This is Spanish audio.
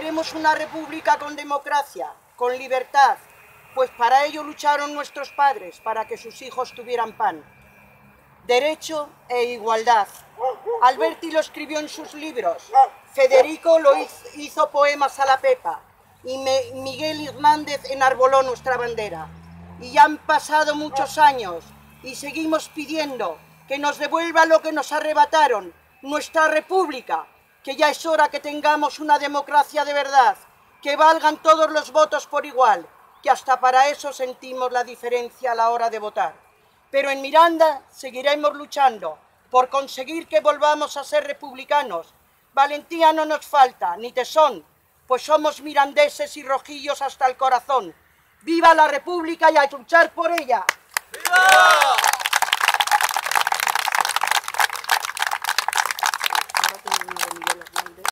Queremos una república con democracia, con libertad, pues para ello lucharon nuestros padres, para que sus hijos tuvieran pan. Derecho e igualdad. Alberti lo escribió en sus libros, Federico lo hizo poemas a la Pepa, y Miguel Hernández enarboló nuestra bandera. Y ya han pasado muchos años, y seguimos pidiendo que nos devuelva lo que nos arrebataron, nuestra república, que ya es hora que tengamos una democracia de verdad, que valgan todos los votos por igual, que hasta para eso sentimos la diferencia a la hora de votar. Pero en Miranda seguiremos luchando por conseguir que volvamos a ser republicanos. Valentía no nos falta, ni tesón, pues somos mirandeses y rojillos hasta el corazón. ¡Viva la República y a luchar por ella! ¡Viva!